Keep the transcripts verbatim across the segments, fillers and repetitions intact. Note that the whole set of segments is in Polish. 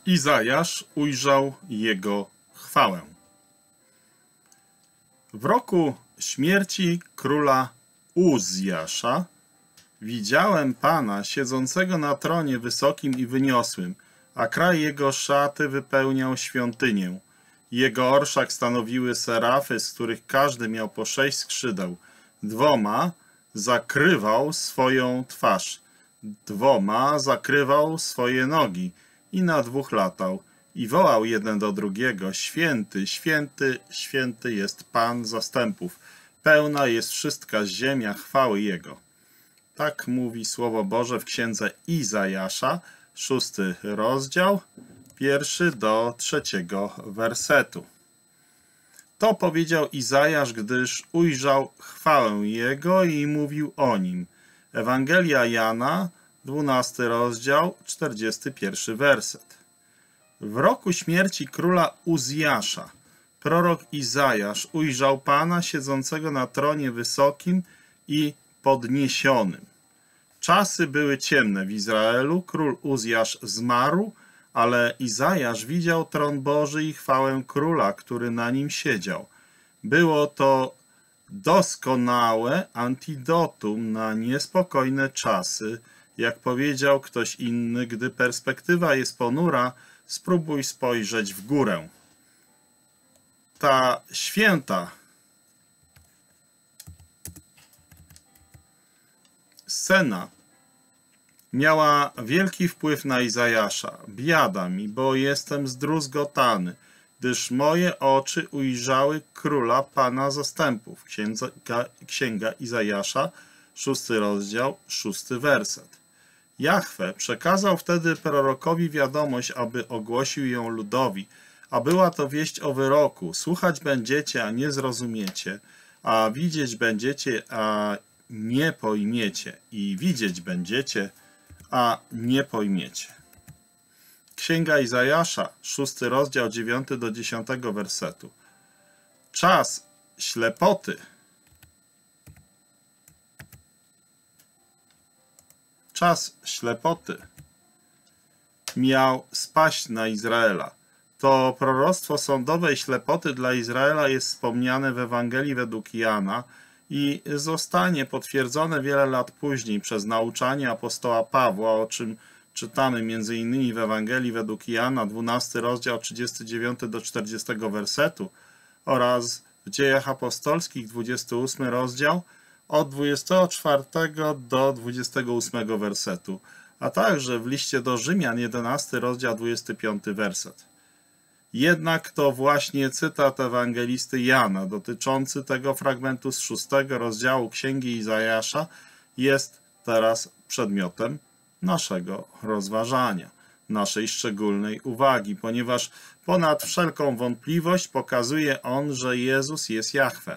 Izajasz ujrzał jego chwałę. W roku śmierci króla Uzjasza widziałem Pana siedzącego na tronie wysokim i wyniosłym, a kraj jego szaty wypełniał świątynię. Jego orszak stanowiły serafy, z których każdy miał po sześć skrzydeł. Dwoma zakrywał swoją twarz, dwoma zakrywał swoje nogi i na dwóch latał. I wołał jeden do drugiego: Święty, święty, święty jest Pan zastępów. Pełna jest wszystka ziemia chwały Jego. Tak mówi Słowo Boże w księdze Izajasza, szósty rozdział, pierwszy do trzeciego wersetu. To powiedział Izajasz, gdyż ujrzał chwałę Jego i mówił o Nim. Ewangelia Jana, dwunasty rozdział, czterdziesty pierwszy werset. W roku śmierci króla Uzjasza prorok Izajasz ujrzał Pana siedzącego na tronie wysokim i podniesionym. Czasy były ciemne w Izraelu, król Uzjasz zmarł, ale Izajasz widział tron Boży i chwałę króla, który na nim siedział. Było to doskonałe antidotum na niespokojne czasy. Jak powiedział ktoś inny, gdy perspektywa jest ponura, spróbuj spojrzeć w górę. Ta święta scena miała wielki wpływ na Izajasza. Biada mi, bo jestem zdruzgotany, gdyż moje oczy ujrzały króla Pana zastępów. Księga, Księga Izajasza, szósty rozdział, szósty werset. Jahwe przekazał wtedy prorokowi wiadomość, aby ogłosił ją ludowi, a była to wieść o wyroku. Słuchać będziecie, a nie zrozumiecie, a widzieć będziecie, a nie pojmiecie, i widzieć będziecie, a nie pojmiecie. Księga Izajasza, szósty rozdział, dziewiąty do dziesiątego wersetu. Czas ślepoty Czas ślepoty miał spaść na Izraela. To proroctwo sądowej ślepoty dla Izraela jest wspomniane w Ewangelii według Jana i zostanie potwierdzone wiele lat później przez nauczanie apostoła Pawła, o czym czytamy między innymi w Ewangelii według Jana, dwunasty rozdział, trzydziesty dziewiąty do czterdziestego wersetu, oraz w Dziejach Apostolskich, dwudziesty ósmy rozdział, od dwudziestego czwartego do dwudziestego ósmego wersetu, a także w liście do Rzymian, jedenasty rozdział, dwudziesty piąty werset. Jednak to właśnie cytat ewangelisty Jana dotyczący tego fragmentu z szóstego rozdziału Księgi Izajasza jest teraz przedmiotem naszego rozważania, naszej szczególnej uwagi, ponieważ ponad wszelką wątpliwość pokazuje on, że Jezus jest Jahwe.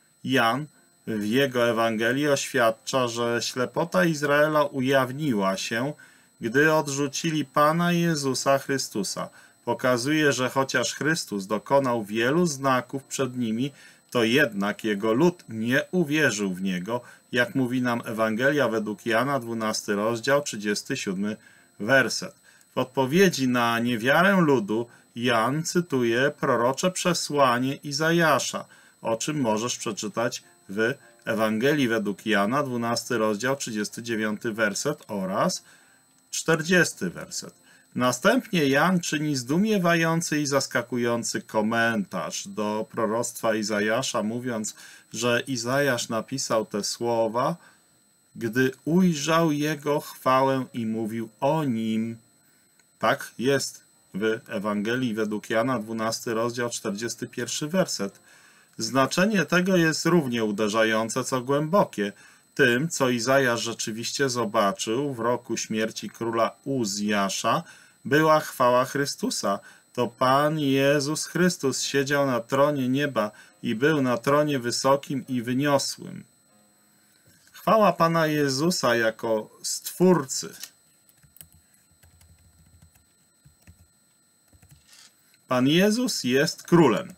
Jan w jego Ewangelii oświadcza, że ślepota Izraela ujawniła się, gdy odrzucili Pana Jezusa Chrystusa. Pokazuje, że chociaż Chrystus dokonał wielu znaków przed nimi, to jednak jego lud nie uwierzył w Niego, jak mówi nam Ewangelia według Jana, dwunasty rozdział, trzydziesty siódmy werset. W odpowiedzi na niewiarę ludu Jan cytuje prorocze przesłanie Izajasza, o czym możesz przeczytać w Ewangelii według Jana, dwunasty rozdział, trzydziesty dziewiąty werset oraz czterdziesty werset. Następnie Jan czyni zdumiewający i zaskakujący komentarz do proroctwa Izajasza, mówiąc, że Izajasz napisał te słowa, gdy ujrzał jego chwałę i mówił o nim. Tak jest w Ewangelii według Jana, dwunasty rozdział, czterdziesty pierwszy werset. Znaczenie tego jest równie uderzające, co głębokie. Tym, co Izajasz rzeczywiście zobaczył w roku śmierci króla Uzjasza, była chwała Chrystusa. To Pan Jezus Chrystus siedział na tronie nieba i był na tronie wysokim i wyniosłym. Chwała Pana Jezusa jako Stwórcy. Pan Jezus jest królem,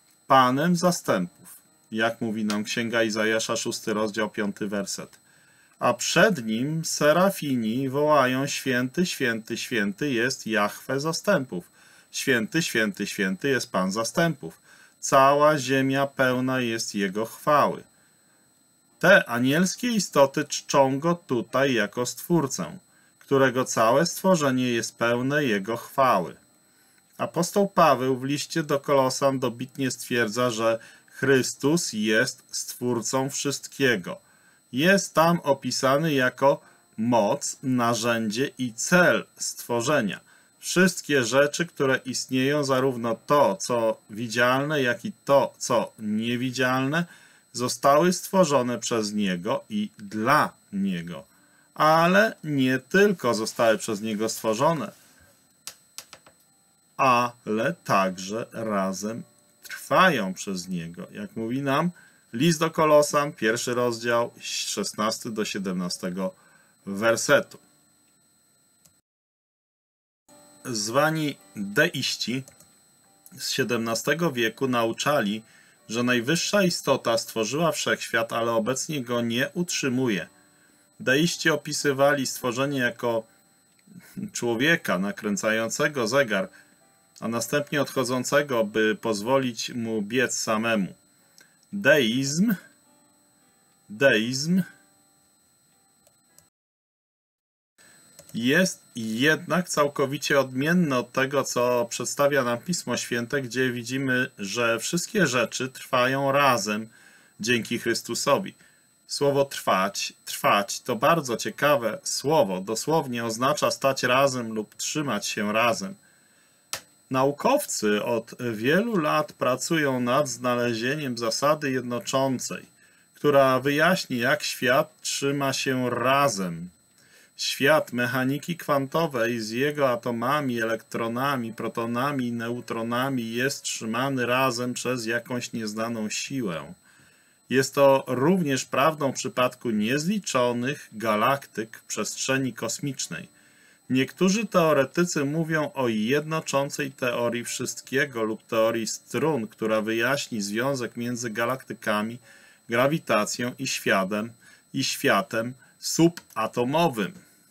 Panem zastępów, jak mówi nam Księga Izajasza, szósty rozdział, piąty werset. a przed nim serafini wołają: święty, święty, święty jest Jahwe zastępów. Święty, święty, święty jest Pan zastępów. Cała ziemia pełna jest Jego chwały. Te anielskie istoty czczą Go tutaj jako Stwórcę, którego całe stworzenie jest pełne Jego chwały. Apostoł Paweł w liście do Kolosan dobitnie stwierdza, że Chrystus jest Stwórcą wszystkiego. Jest tam opisany jako moc, narzędzie i cel stworzenia. Wszystkie rzeczy, które istnieją, zarówno to, co widzialne, jak i to, co niewidzialne, zostały stworzone przez Niego i dla Niego. Ale nie tylko zostały przez Niego stworzone, ale także razem trwają przez Niego. Jak mówi nam list do Kolosan, pierwszy rozdział, szesnasty do siedemnastego wersetu. Zwani deiści z siedemnastego wieku nauczali, że najwyższa istota stworzyła wszechświat, ale obecnie go nie utrzymuje. Deiści opisywali stworzenie jako człowieka nakręcającego zegar, a następnie odchodzącego, by pozwolić mu biec samemu. Deizm, deizm jest jednak całkowicie odmienny od tego, co przedstawia nam Pismo Święte, gdzie widzimy, że wszystkie rzeczy trwają razem dzięki Chrystusowi. Słowo trwać, trwać to bardzo ciekawe słowo. Dosłownie oznacza stać razem lub trzymać się razem. Naukowcy od wielu lat pracują nad znalezieniem zasady jednoczącej, która wyjaśni, jak świat trzyma się razem. Świat mechaniki kwantowej z jego atomami, elektronami, protonami i neutronami jest trzymany razem przez jakąś nieznaną siłę. Jest to również prawdą w przypadku niezliczonych galaktyk w przestrzeni kosmicznej. Niektórzy teoretycy mówią o jednoczącej teorii wszystkiego lub teorii strun, która wyjaśni związek między galaktykami, grawitacją i światem, i światem subatomowym.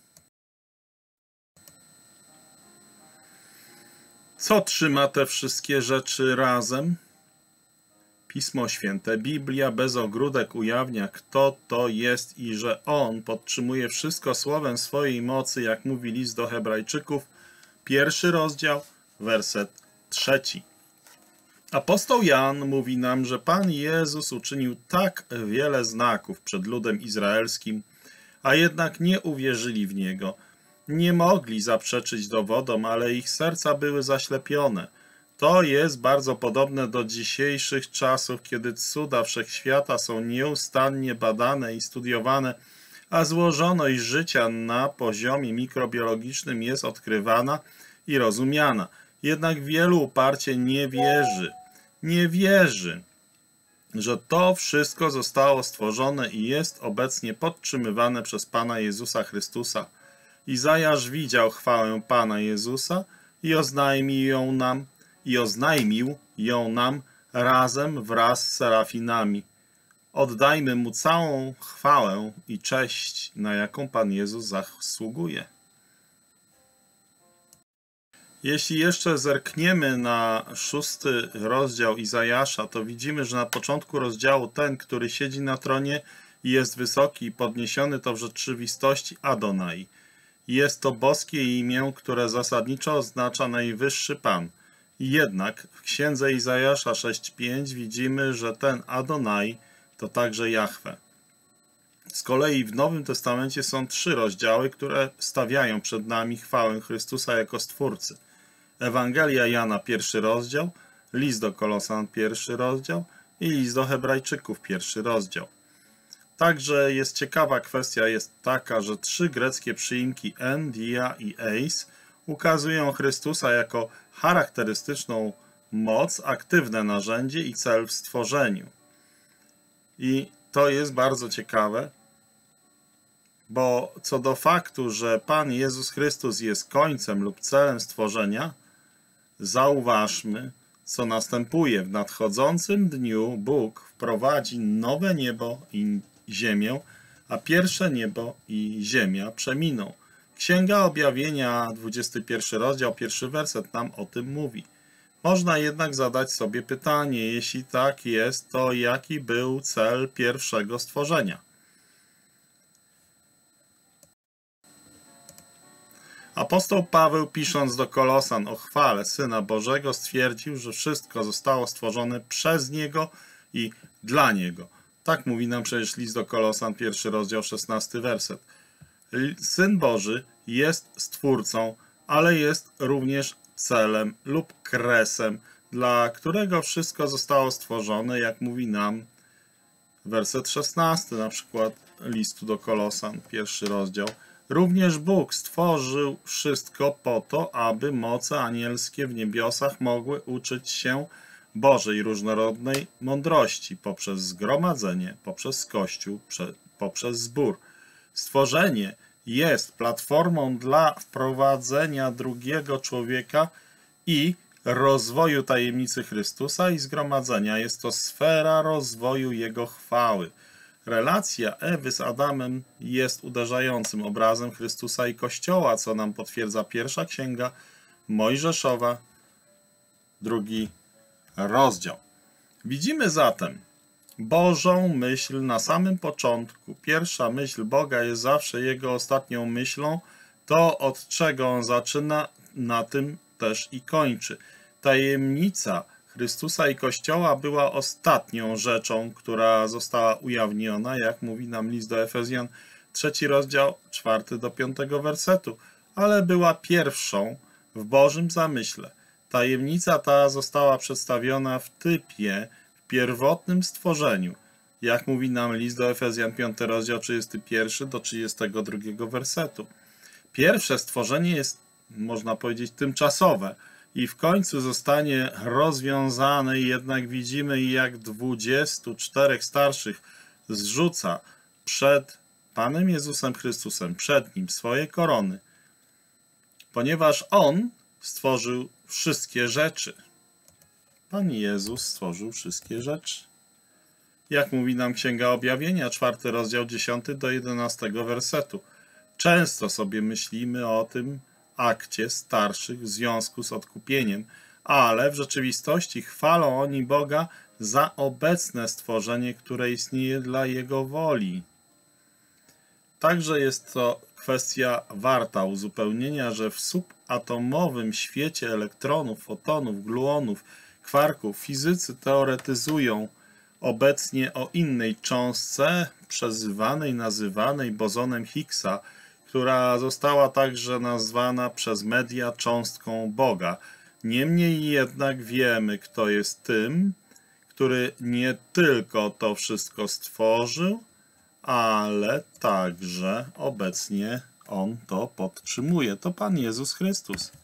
Co trzyma te wszystkie rzeczy razem? Pismo Święte, Biblia bez ogródek ujawnia, kto to jest i że On podtrzymuje wszystko słowem swojej mocy, jak mówi list do Hebrajczyków, pierwszy rozdział, werset trzeci. Apostoł Jan mówi nam, że Pan Jezus uczynił tak wiele znaków przed ludem izraelskim, a jednak nie uwierzyli w Niego. Nie mogli zaprzeczyć dowodom, ale ich serca były zaślepione. To jest bardzo podobne do dzisiejszych czasów, kiedy cuda wszechświata są nieustannie badane i studiowane, a złożoność życia na poziomie mikrobiologicznym jest odkrywana i rozumiana. Jednak wielu uparcie nie wierzy. Nie wierzy, że to wszystko zostało stworzone i jest obecnie podtrzymywane przez Pana Jezusa Chrystusa. Izajasz widział chwałę Pana Jezusa i oznajmił ją nam, i oznajmił ją nam razem wraz z serafinami. Oddajmy Mu całą chwałę i cześć, na jaką Pan Jezus zasługuje. Jeśli jeszcze zerkniemy na szósty rozdział Izajasza, to widzimy, że na początku rozdziału ten, który siedzi na tronie i jest wysoki i podniesiony, to w rzeczywistości Adonai. Jest to boskie imię, które zasadniczo oznacza najwyższy Pan. Jednak w księdze Izajasza sześć pięć widzimy, że ten Adonai to także Jahwe. Z kolei w Nowym Testamencie są trzy rozdziały, które stawiają przed nami chwałę Chrystusa jako Stwórcy. Ewangelia Jana, pierwszy rozdział, list do Kolosan, pierwszy rozdział i list do Hebrajczyków, pierwszy rozdział. Także jest ciekawa kwestia, jest taka, że trzy greckie przyimki en, dia i eis ukazują Chrystusa jako charakterystyczną moc, aktywne narzędzie i cel w stworzeniu. I to jest bardzo ciekawe, bo co do faktu, że Pan Jezus Chrystus jest końcem lub celem stworzenia, zauważmy, co następuje. W nadchodzącym dniu Bóg wprowadzi nowe niebo i ziemię, a pierwsze niebo i ziemia przeminą. Księga Objawienia, dwudziesty pierwszy rozdział, pierwszy werset nam o tym mówi. Można jednak zadać sobie pytanie, jeśli tak jest, to jaki był cel pierwszego stworzenia? Apostoł Paweł, pisząc do Kolosan o chwale Syna Bożego, stwierdził, że wszystko zostało stworzone przez Niego i dla Niego. Tak mówi nam przecież list do Kolosan, pierwszy rozdział, szesnasty werset. Syn Boży jest Stwórcą, ale jest również celem lub kresem, dla którego wszystko zostało stworzone, jak mówi nam werset szesnasty, na przykład listu do Kolosan, pierwszy rozdział. Również Bóg stworzył wszystko po to, aby moce anielskie w niebiosach mogły uczyć się Bożej różnorodnej mądrości poprzez zgromadzenie, poprzez Kościół, poprzez zbór. Stworzenie jest platformą dla wprowadzenia drugiego człowieka i rozwoju tajemnicy Chrystusa i zgromadzenia. Jest to sfera rozwoju Jego chwały. Relacja Ewy z Adamem jest uderzającym obrazem Chrystusa i Kościoła, co nam potwierdza pierwsza księga Mojżeszowa, drugi rozdział. Widzimy zatem Bożą myśl na samym początku. Pierwsza myśl Boga jest zawsze Jego ostatnią myślą. To, od czego On zaczyna, na tym też i kończy. Tajemnica Chrystusa i Kościoła była ostatnią rzeczą, która została ujawniona, jak mówi nam list do Efezjan, trzeci rozdział, czwarty do piątego wersetu, ale była pierwszą w Bożym zamyśle. Tajemnica ta została przedstawiona w typie, w pierwotnym stworzeniu, jak mówi nam list do Efezjan, piąty rozdział, trzydziesty pierwszy do trzydziestego drugiego wersetu. Pierwsze stworzenie jest, można powiedzieć, tymczasowe i w końcu zostanie rozwiązane, jednak widzimy, jak dwudziestu czterech starszych zrzuca przed Panem Jezusem Chrystusem, przed Nim swoje korony, ponieważ On stworzył wszystkie rzeczy. Pan Jezus stworzył wszystkie rzeczy. Jak mówi nam Księga Objawienia, czwarty rozdział, dziesiąty do jedenastego wersetu. Często sobie myślimy o tym akcie starszych w związku z odkupieniem, ale w rzeczywistości chwalą oni Boga za obecne stworzenie, które istnieje dla Jego woli. Także jest to kwestia warta uzupełnienia, że w subatomowym świecie elektronów, fotonów, gluonów, kwarków fizycy teoretyzują obecnie o innej cząstce, przezywanej, nazywanej bozonem Higgsa, która została także nazwana przez media cząstką Boga. Niemniej jednak wiemy, kto jest tym, który nie tylko to wszystko stworzył, ale także obecnie On to podtrzymuje. To Pan Jezus Chrystus.